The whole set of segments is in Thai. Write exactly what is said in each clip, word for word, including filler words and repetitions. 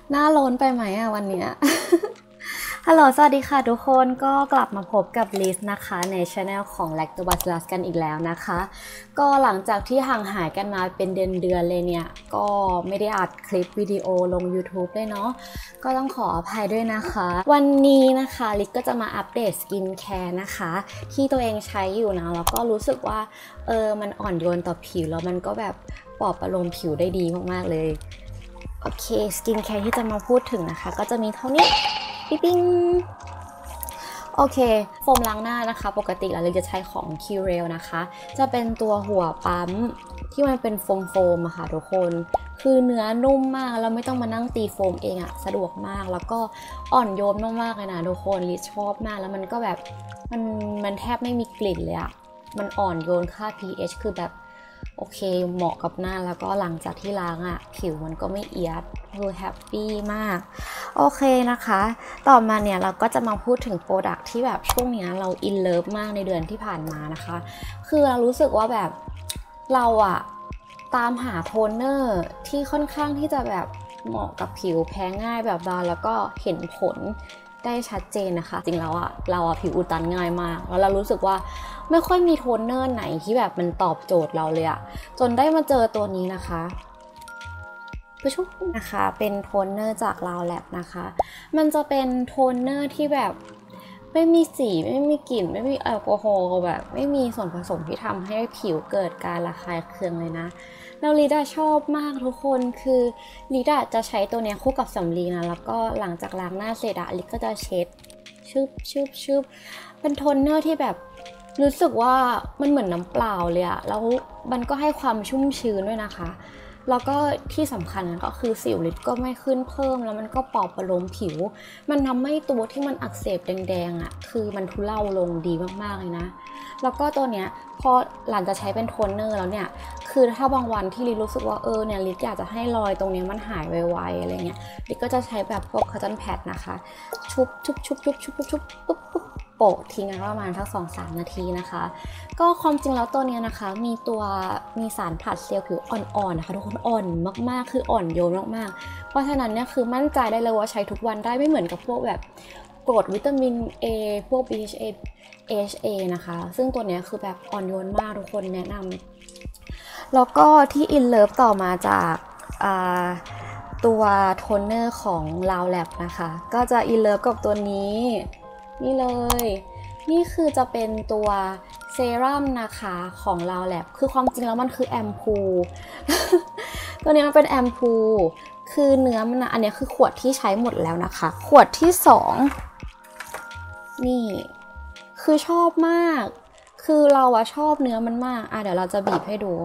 หน้าร้อนไปไหมอะวันเนี้ย ฮัลโหลสวัสดีค่ะทุกคนก็กลับมาพบกับลิสนะคะในช anel ของ Lactobacillus กันอีกแล้วนะคะก็หลังจากที่ห่างหายกันมาเป็นเดือนๆเลยเนี่ยก็ไม่ได้อัดคลิปวิดีโอลง YouTube เลยเนาะก็ต้องขออภัยด้วยนะคะวันนี้นะคะลิสก็จะมาอัปเดตสกินแคร์นะคะที่ตัวเองใช้อยู่นะแล้วก็รู้สึกว่าเออมันอ่อนโยนต่อผิวแล้วมันก็แบบปลอบประโลมผิวได้ดีมากๆเลยโอเคสกินแคร์ที่จะมาพูดถึงนะคะก็จะมีเท่านี้ปิ๊งโอเคโฟมล้างหน้านะคะปกติเราเลยจะใช้ของ Curel นะคะจะเป็นตัวหัวปั๊มที่มันเป็นโฟมโฟมอะค่ะทุกคนคือเนื้อนุ่มมากแล้วไม่ต้องมานั่งตีโฟมเองอะสะดวกมากแล้วก็อ่อนโยนมากๆเลยนะทุกคนลิชอบมากแล้วมันก็แบบมันมันแทบไม่มีกลิ่นเลยอะมันอ่อนโยนค่า pH คือแบบโอเคเหมาะกับหน้าแล้วก็หลังจากที่ล้างอะผิวมันก็ไม่เอียดคือแฮปปี้มากโอเคนะคะต่อมาเนี่ยเราก็จะมาพูดถึงโปรดักที่แบบช่วงนี้เราอินเลิฟมากในเดือนที่ผ่านมานะคะคือเรารู้สึกว่าแบบเราอะตามหาโทนเนอร์ที่ค่อนข้างที่จะแบบเหมาะกับผิวแพ้ง่ายแบบบางแล้วก็เห็นผลได้ชัดเจนนะคะจริงแล้วอะเราอะผิวอุดตันง่ายมากแล้วเรารู้สึกว่าไม่ค่อยมีโทนเนอร์ไหนที่แบบมันตอบโจทย์เราเลยอะจนได้มาเจอตัวนี้นะคะผู้ชมนะคะเป็นโทนเนอร์จาก Lao Lab นะคะมันจะเป็นโทนเนอร์ที่แบบไม่มีสีไม่มีกลิ่นไม่มีแอลกอฮอล์แบบไม่มีส่วนผสมที่ทำให้ผิวเกิดการระคายเคืองเลยนะแล้วลิดาชอบมากทุกคนคือลิดาจะใช้ตัวนี้คู่กับสำลีนะแล้วก็หลังจากล้างหน้าเสร็จอะลิก็จะเช็ดชึบชึบชึบเป็นโทนเนอร์ที่แบบรู้สึกว่ามันเหมือนน้ำเปล่าเลยอะแล้วมันก็ให้ความชุ่มชื้นด้วยนะคะแล้วก็ที่สำคัญก็คือสิวลิดก็ไม่ขึ้นเพิ่มแล้วมันก็ปลอบประโลมผิวมันทำให้ตัวที่มันอักเสบแดงๆอ่ะคือมันทุเลาลงดีมากๆเลยนะแล้วก็ตัวเนี้ยพอหลังจะใช้เป็นโทนเนอร์แล้วเนี่ยคือถ้าบางวันที่ลิดรู้สึกว่าเออเนี่ยลิดอยากจะให้รอยตรงนี้มันหายไวๆอะไรเงี้ยลิดก็จะใช้แบบพวกคอตตอนแพดนะคะชุบชุบชุบชุบชุบชุบชุบปุ๊บปุ๊บโปะทิ้งกันประมาณสัก สองถึงสาม นาทีนะคะก็ความจริงแล้วตัวนี้นะคะมีตัวมีสารผลัดเซลล์ผิวอ่อนๆนะคะทุกคนอ่อนมากๆคืออ่อนโยนมากๆเพราะฉะนั้นเนี่ยคือมั่นใจได้เลยว่าใช้ทุกวันได้ไม่เหมือนกับพวกแบบกรดวิตามิน A พวก บี เอช เอ เอช เอ นะคะซึ่งตัวนี้คือแบบอ่อนโยนมากทุกคนแนะนำแล้วก็ที่อินเลิฟต่อมาจากตัวโทนเนอร์ของ Lao Lab นะคะก็จะอินเลิฟกับตัวนี้นี่เลยนี่คือจะเป็นตัวเซรั่มนะคะของ Lao Lab คือความจริงแล้วมันคือแอมพูล ตัวนี้มันเป็นแอมพูลคือเนื้อมันนะอันนี้คือขวดที่ใช้หมดแล้วนะคะขวดที่สองนี่คือชอบมากคือเราอะชอบเนื้อมันมากอ่ะเดี๋ยวเราจะบีบให้ดู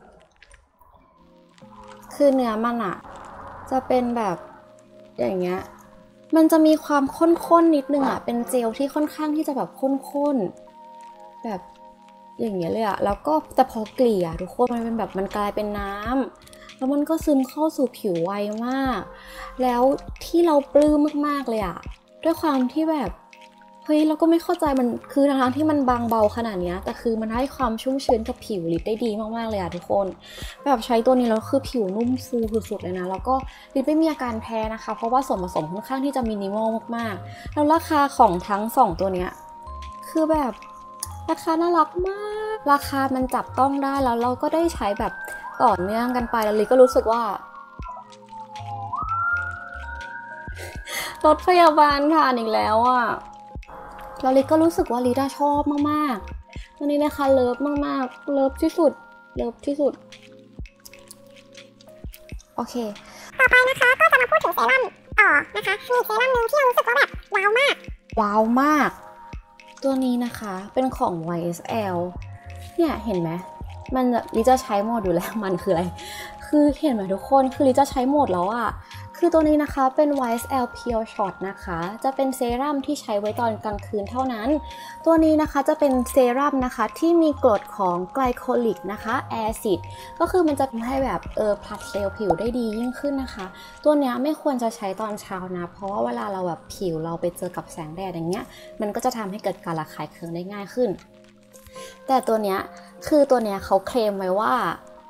คือเนื้อมันอะจะเป็นแบบอย่างเงี้ยมันจะมีความข้นๆนิดนึงอะเป็นเจลที่ค่อนข้างที่จะแบบข้นๆแบบอย่างเงี้ยเลยอะแล้วก็แต่พอเกลี่ยทุกคนมันเป็นแบบมันกลายเป็นน้ำแล้วมันก็ซึมเข้าสู่ผิวไวมากแล้วที่เราปลื้มมากๆเลยอะด้วยความที่แบบเฮ้ยเราก็ไม่เข้าใจมันคือทั้งที่มันบางเบาขนาดนี้แต่คือมันให้ความชุ่มชื้นกับผิวลิปได้ดีมากๆเลยอะทุกคนแบบใช้ตัวนี้แล้วคือผิวนุ่มฟูสุดๆเลยนะแล้วก็ลิปไม่มีอาการแพ้นะคะเพราะว่าส่วนผสมค่อนข้างที่จะมินิมอลมากๆแล้วราคาของทั้งสองตัวเนี้ยคือแบบราคาน่ารักมากราคามันจับต้องได้แล้วเราก็ได้ใช้แบบต่อเนื่องกันไปแล้วลิก็รู้สึกว่ารถพยาบาลผ่านอีกแล้วอ่ะแล้วลิก็รู้สึกว่าลิดาชอบมากๆตัวนี้นะคะเลิฟมากๆเลิฟที่สุดเลิฟที่สุดโอเคต่อไปนะคะก็จะมาพูดถึงเซรั่มต่อนะคะมีเซรั่มนึงที่เรารู้สึกว่าแบบว้าวมากว้าวมากตัวนี้นะคะเป็นของ วาย เอส แอล เนี่ยเห็นไหมมันลิจะใช้หมดอยู่แล้วมันคืออะไรคือเห็นไหมทุกคนคือลิจะใช้หมดแล้วอะคือตัวนี้นะคะเป็น วาย เอส แอล Pure Shot นะคะจะเป็นเซรั่มที่ใช้ไว้ตอนกลางคืนเท่านั้นตัวนี้นะคะจะเป็นเซรั่มนะคะที่มีกรดของไกลโคลิกนะคะแอซิดก็คือมันจะทำให้แบบเออผลัดเซลล์ผิวได้ดียิ่งขึ้นนะคะตัวนี้ไม่ควรจะใช้ตอนเช้านะเพราะว่าเวลาเราแบบผิวเราไปเจอกับแสงแดดอย่างเงี้ยมันก็จะทำให้เกิดการระคายเคืองได้ง่ายขึ้นแต่ตัวเนี้ยคือตัวเนี้ยเขาเคลมไว้ว่า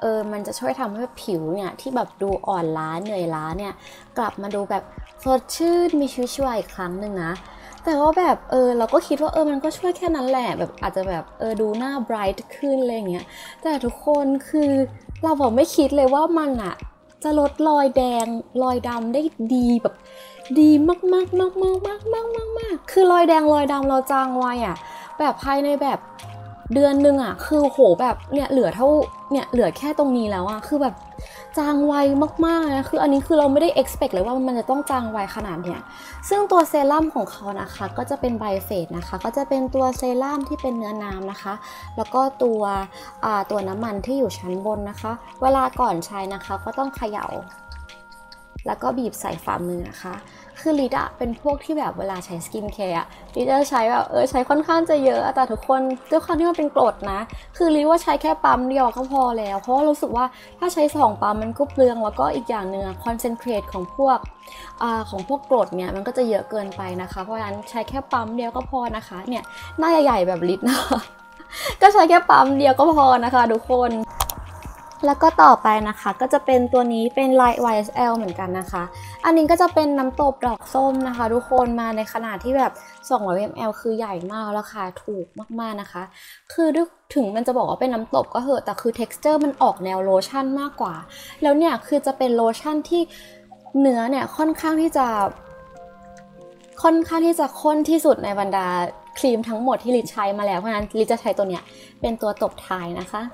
เออมันจะช่วยทำให้ผิวเนี่ยที่แบบดูอ่อนล้าเหนื่อยล้าเนี่ยกลับมาดูแบบสดชื่นมีชีวิตชีวาอีกครั้งหนึ่งนะแต่ว่าแบบเออเราก็คิดว่าเออมันก็ช่วยแค่นั้นแหละแบบอาจจะแบบเออดูหน้าไบรท์ขึ้นอะไรเงี้ยแต่ทุกคนคือเราแบบไม่คิดเลยว่ามันอะจะลดรอยแดงรอยดำได้ดีแบบดีมากมากมากมากมากมากมากมากคือรอยแดงรอยดำเราจางไวอะแบบภายในแบบเดือนนึงอะคือโหแบบเนี่ยเหลือเท่าเนี่ยเหลือแค่ตรงนี้แล้วอะคือแบบจางไวมากๆนะคืออันนี้คือเราไม่ได้ expect เลยว่ามันจะต้องจางไวขนาดเนี้ยซึ่งตัวเซรั่มของเขานะคะก็จะเป็นไบเฟสนะคะก็จะเป็นตัวเซรั่มที่เป็นเนื้อน้ำนะคะแล้วก็ตัวตัวน้ำมันที่อยู่ชั้นบนนะคะเวลาก่อนใช้นะคะก็ต้องเขย่าแล้วก็บีบใส่ฝ่ามือนะคะคือลิดอะเป็นพวกที่แบบเวลาใช้สกินแคร์อะลิดจะใช้แบบเออใช้ค่อนข้างจะเยอะแต่ทุกคนด้วยความที่มันเป็นกรดนะคือลิดว่าใช้แค่ปั๊มเดียวก็พอแล้วเพราะว่ารู้สึกว่าถ้าใช้สองปั๊มมันก็เปลืองแล้วก็อีกอย่างหนึ่งคอนเซนเทรตของพวกอ่าของพวกกรดเนี่ยมันก็จะเยอะเกินไปนะคะเพราะฉะนั้นใช้แค่ปั๊มเดียวก็พอนะคะเนี่ยหน้าใหญ่ๆแบบลิดนะคะก็ใช้แค่ปั๊มเดียวก็พอนะคะทุกคนแล้วก็ต่อไปนะคะก็จะเป็นตัวนี้เป็น Light วาย เอส แอล เหมือนกันนะคะอันนี้ก็จะเป็นน้ำตบดอกส้มนะคะทุกคนมาในขนาดที่แบบสองร้อยมิลลิลิตร คือใหญ่มากราคาถูกมากๆนะคะคือถึงมันจะบอกว่าเป็นน้ำตบก็เหอะแต่คือ texture มันออกแนวโลชั่นมากกว่าแล้วเนี่ยคือจะเป็นโลชั่นที่เนื้อเนี่ยค่อนข้างที่จะค่อนข้างที่จะข้นที่สุดในบรรดาครีมทั้งหมดที่ลิซใช้มาแล้วเพราะฉะนั้นลิซจะใช้ตัวเนี้ยเป็นตัวตบท้ายนะคะ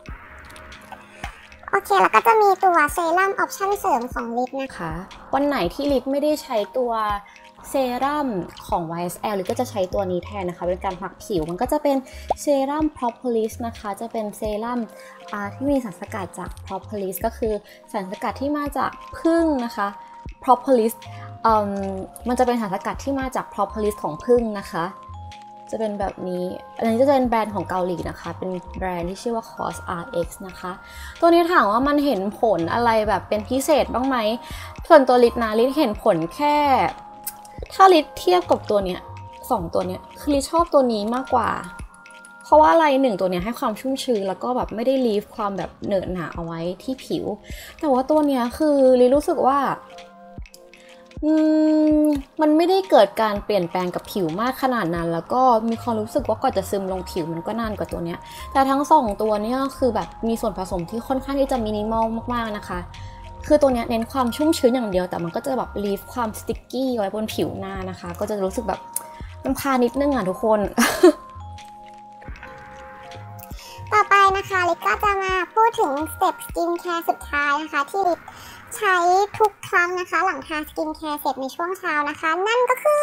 โอเคแล้วก็จะมีตัวเซรั่มออปชั่นเสริมของลิปนะคะวันไหนที่ลิปไม่ได้ใช้ตัวเซรั่มของ วาย เอส แอล ลิปก็จะใช้ตัวนี้แทนนะคะเป็นการพักผิวมันก็จะเป็นเซรั่ม Propolis นะคะจะเป็นเซรั่มที่มีสารสกัดจาก Propolis ก็คือสารสกัดที่มาจากผึ้งนะคะ Propolis มันจะเป็นสารสกัดที่มาจาก Propolis ของผึ้งนะคะจะเป็นแบบนี้อันนี้จะเป็นแบรนด์ของเกาหลีนะคะเป็นแบรนด์ที่ชื่อว่า คอส อาร์ เอ็กซ์ นะคะตัวนี้ถามว่ามันเห็นผลอะไรแบบเป็นพิเศษบ้างไหมส่วนตัวลิตนะลิตเห็นผลแค่ถ้าลิตเทียบกับตัวเนี้ยสองตัวเนี้ยคือลิตชอบตัวนี้มากกว่าเพราะว่าอะไรหนึ่งตัวเนี้ยให้ความชุ่มชื้นแล้วก็แบบไม่ได้ลีฟความแบบเหนอะหนะเอาไว้ที่ผิวแต่ว่าตัวเนี้ยคือลิตรู้สึกว่าอืมมันไม่ได้เกิดการเปลี่ยนแปลงกับผิวมากขนาดนั้นแล้วก็มีความรู้สึกว่าก่อนจะซึมลงผิวมันก็นานกว่าตัวเนี้ยแต่ทั้งสองตัวนี้คือแบบมีส่วนผสมที่ค่อนข้างที่จะมินิมอลมากๆนะคะคือตัวเนี้ยเน้นความชุ่มชื้นอย่างเดียวแต่มันก็จะแบบลีฟความสติ๊กกี้ไว้บนผิวหน้านะคะก็จะรู้สึกแบบมันพานิดนึงอ่ะทุกคนต่อไปนะคะลิปก็จะมาพูดถึงสเต็ปสกินแคร์สุดท้ายนะคะที่ลิปใช้ทุกครั้งนะคะหลังทาสกินแคร์เสร็จในช่วงเช้านะคะนั่นก็คือ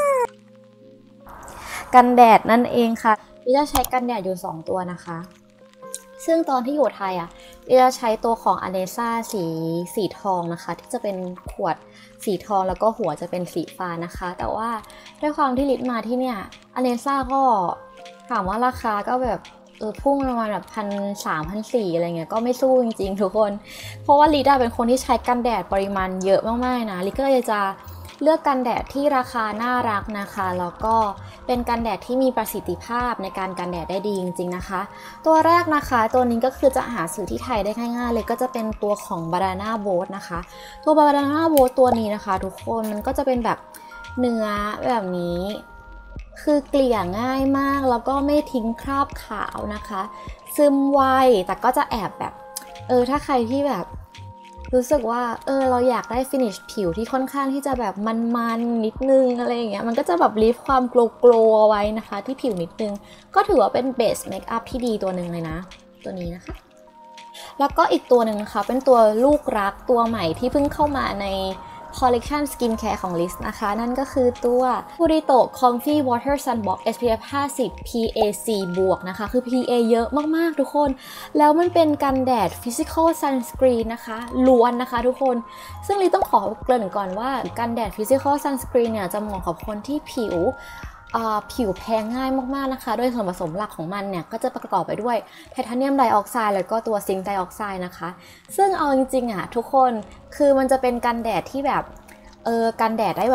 กันแดดนั่นเองค่ะลิจะใช้กันแดดอยู่สองตัวนะคะซึ่งตอนที่อยู่ไทยอ่ะลิจะใช้ตัวของ อ เน ซ่า สีสีทองนะคะที่จะเป็นขวดสีทองแล้วก็หัวจะเป็นสีฟ้านะคะแต่ว่าด้วยความที่ลิมาที่เนี่ย อ เน ซ่า ก็ถามว่าราคาก็แบบเออพุ่งประมาณแบบพันสามพันสี่อะไรเงี้ยก็ไม่สู้จริงๆทุกคนเพราะว่าลิดาเป็นคนที่ใช้กันแดดปริมาณเยอะมากๆนะลิก็เลยจะเลือกกันแดดที่ราคาน่ารักนะคะแล้วก็เป็นกันแดดที่มีประสิทธิภาพในการกันแดดได้ดีจริงๆนะคะตัวแรกนะคะตัวนี้ก็คือจะหาซื้อที่ไทยได้ง่ายๆเลยก็จะเป็นตัวของ Banana Boat นะคะตัว Banana Boat ตัวนี้นะคะทุกคนมันก็จะเป็นแบบเนื้อแบบนี้คือเกลี่ยง่ายมากแล้วก็ไม่ทิ้งคราบขาวนะคะซึมไวแต่ก็จะแอบแบบเออถ้าใครที่แบบรู้สึกว่าเออเราอยากได้ฟินิชผิวที่ค่อนข้างที่จะแบบมันๆนิดนึงอะไรอย่างเงี้ยมันก็จะแบบลีฟความโกลโกลเอาไว้นะคะที่ผิวนิดนึงก็ถือว่าเป็นเบสเมคอัพที่ดีตัวหนึ่งเลยนะตัวนี้นะคะแล้วก็อีกตัวหนึ่งนะคะเป็นตัวลูกรักตัวใหม่ที่เพิ่งเข้ามาในCollection Skincare ของ ลิส นะคะนั่นก็คือตัว Purito Comfy Water Sunblock เอส พี เอฟ ห้าสิบ พี เอ ซี บวกนะคะคือ พี เอ เยอะมากๆทุกคนแล้วมันเป็นกันแดด Physical Sunscreen นะคะล้วนนะคะทุกคนซึ่งลิต้องขอเกริ่นก่อนว่ากันแดด Physical Sunscreen เนี่ยจะเหมาะกับคนที่ผิวผิวแพ้ง่ายมากๆนะคะโดยส่วนผสมหลักของมันเนี่ยก็จะประกอบไปด้วยไทเทเนียมไดออกไซด์แล้วก็ตัวซิงค์ไดออกไซด์นะคะซึ่งเอาจริงๆอ่ะทุกคนคือมันจะเป็นกันแดดที่แบบเออกันแดดได้แบบ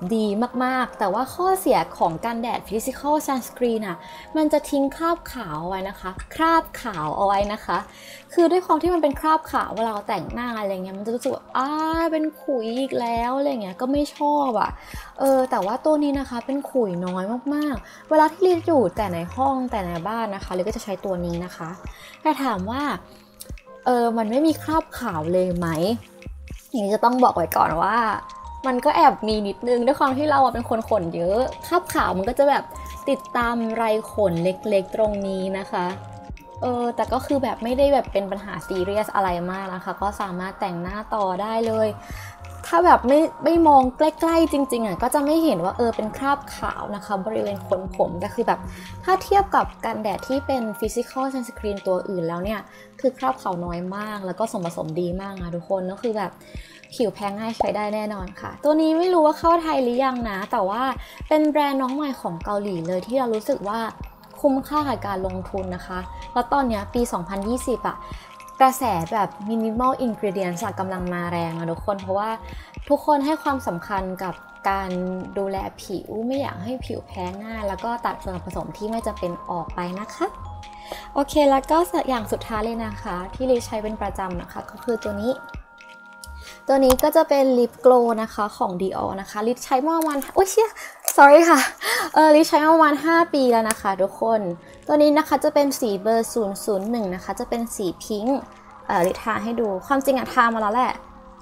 ดีมากๆแต่ว่าข้อเสียของกันแดด Physical Sunscreen อ่ะมันจะทิ้งคราบขาวเอาไว้นะคะคราบขาวเอาไว้นะคะคือด้วยความที่มันเป็นคราบขาวเวลาเราแต่งหน้าอะไรเงี้ยมันจะรู้สึกว่าอ้าเป็นขุยอีกแล้วอะไรเงี้ยก็ไม่ชอบอ่ะเออแต่ว่าตัวนี้นะคะเป็นขุยน้อยมากๆเวลาที่ลิอยู่แต่ในห้องแต่ในบ้านนะคะลิก็จะใช้ตัวนี้นะคะแต่ถามว่าเออมันไม่มีคราบขาวเลยไหมอย่างนี้จะต้องบอกไว้ก่อนว่ามันก็แอบมีนิดนึงด้วยความที่เราเป็นคนขนเยอะคราบขาวมันก็จะแบบติดตามไรขนเล็กๆตรงนี้นะคะเออแต่ก็คือแบบไม่ได้แบบเป็นปัญหาซีเรียสอะไรมากนะคะก็สามารถแต่งหน้าต่อได้เลยถ้าแบบไม่ไม่มองใกล้ๆจริงๆอ่ะก็จะไม่เห็นว่าเออเป็นคราบขาวนะคะบริเวณขนผมแต่คือแบบถ้าเทียบกับกันแดดที่เป็น Physical Sunscreen ตัวอื่นแล้วเนี่ยคือคราบขาวน้อยมากแล้วก็ส่วนผสมดีมากนะทุกคนก็คือแบบผิวแพ้ง่ายใช้ได้แน่นอนค่ะตัวนี้ไม่รู้ว่าเข้าไทยหรือยังนะแต่ว่าเป็นแบรนด์น้องใหม่ของเกาหลีเลยที่เรารู้สึกว่าคุ้มค่ากับการลงทุนนะคะแล้วตอนนี้ปีสองพันยี่สิบอะกระแสแบบ minimal ingredients กำลังมาแรงนะทุกคนเพราะว่าทุกคนให้ความสำคัญกับการดูแลผิวไม่อยากให้ผิวแพ้ง่ายแล้วก็ตัดส่วนผสมที่ไม่จำเป็นออกไปนะคะโอเคแล้วก็อย่างสุดท้ายเลยนะคะที่ลิใช้เป็นประจำนะคะก็คือตัวนี้ตัวนี้ก็จะเป็นลิปโกลนะคะของ Dior นะคะลิใช้มาประมาณโอ้ยเชี่ย sorry ค่ะเออลิใช้มาประมาณห้าปีแล้วนะคะทุกคนตัวนี้นะคะจะเป็นสีเบอร์ศูนย์ ศูนย์ หนึ่งนะคะจะเป็นสีพิงค์เอ่อลิทาให้ดูความจริงอะทามาแล้วแหละ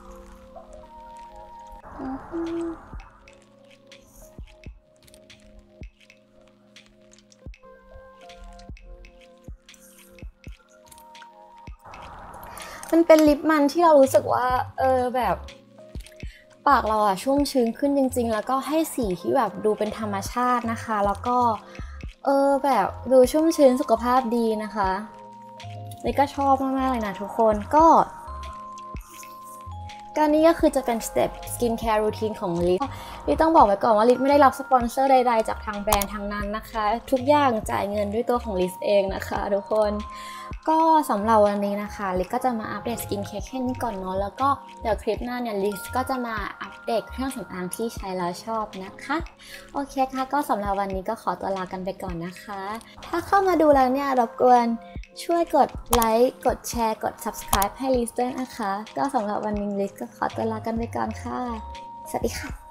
มันเป็นลิปมันที่เรารู้สึกว่าเออแบบปากเราอะชุ่มชื้นขึ้นจริงๆแล้วก็ให้สีที่แบบดูเป็นธรรมชาตินะคะแล้วก็เออแบบดูชุ่มชื้นสุขภาพดีนะคะนี่ก็ชอบมากๆเลยนะทุกคนก็การนี้ก็คือจะเป็นสเต็ปสกินแคร์รูทีนของลิซลิซต้องบอกไว้ก่อนว่าลิซไม่ได้รับสปอนเซอร์ใดๆจากทางแบรนด์ทางนั้นนะคะทุกอย่างจ่ายเงินด้วยตัวของลิซเองนะคะทุกคนก็สำหรับวันนี้นะคะลิซก็จะมาอัปเดตสกินแคร์แค่นี้ก่อนเนาะแล้วก็เดี๋ยวคลิปหน้าเนี่ยลิซก็จะมาอัปเดตเครื่องสำอางที่ใช้แล้วชอบนะคะโอเคค่ะก็สำหรับวันนี้ก็ขอตัวลากันไปก่อนนะคะถ้าเข้ามาดูแล้วเนี่ยรบกวนช่วยกดไลค์กดแชร์กด ซับสไครบ์ ให้ลิซด้วยนะคะก็สำหรับวันนี้ลิซก็ขอตัวลากันไปก่อนค่ะสวัสดีค่ะ